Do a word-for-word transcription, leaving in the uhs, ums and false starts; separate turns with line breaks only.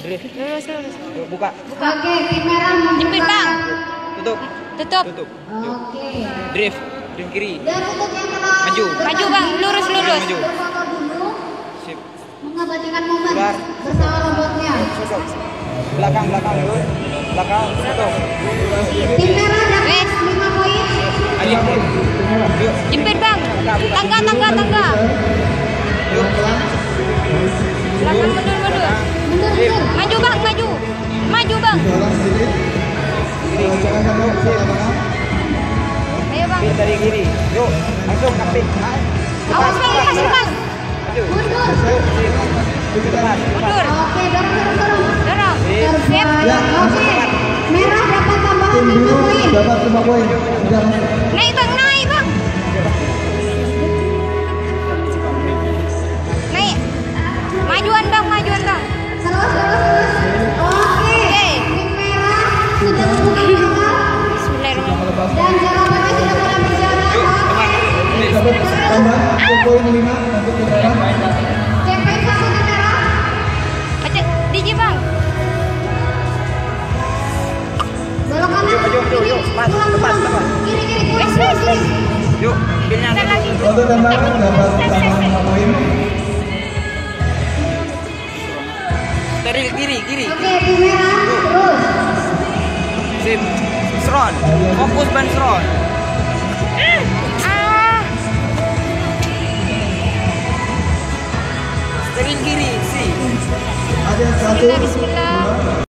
Drift.
Lurus, lurus.
Yuk, buka.
Buka.
Oke, tim merah membuka.
Jepit, Bang.
Tutup.
Tutup.
Tutup. Yuk.
Oke.
Drift. Drift kiri.
Dan untuk yang telah
Maju.
Maju, Bang. Lurus, lurus.
Maju.
berfoto dulu,
Sip.
mengabadikan momen
Keluar.
bersama robotnya.
Tutup. Belakang, belakang dulu. Belakang. Tutup.
Tim merah dapat
Wes.
lima poin.
Ayo. Yuk.
Jepit, Bang. Tangga, tangga, tangga.
Yuk.
Belakang, mundur, mundur.
Mundur, mundur.
Maju, Bang, maju. Maju, Bang. Ayo, Bang.
Kiri dari kiri. Yuk. Langsung kapit.
Awas, Bang, lepas, lepas.
Maju.
Mundur.
Yuk. Sip. Yuk, depan.
Mundur.
Oke, dorong, dorong, dorong.
Dorong.
Terbaik.
Sip.
Oke. Merah dapat tambahan lima poin.
Dapat lima poin.
Naik, Bang, naik, Bang. Naik. Majuan, Bang, majuan, Bang.
Terus, terus, terus. Oke. Tim merah sudah membuka awal
Bismillahirrahmanirrahim.
dan jawabannya sudah mulai berjalan.
Yuk,
Dapat tambahan satu poin lima untuk tim merah.
Cepet satu tim merah.
Baca, Diji, Bang.
Belok kanan.
Yuk, yuk, yuk, yuk. Pas,
Pulang,
lepas,
pulang.
lepas.
Kiri, kiri, pulang,
Wes,
pulang,
wes,
kiri.
Yuk. Pilnya.
Bentar lagi.
Untuk tambahan dapat tambahan lima poin.
Dari kiri, kiri.
Oke, tim merah terus.
Sip. Seron. Fokus ban seron.
Ah.
Dari kiri, si.
Ada satu.
Bismillah, bismillah.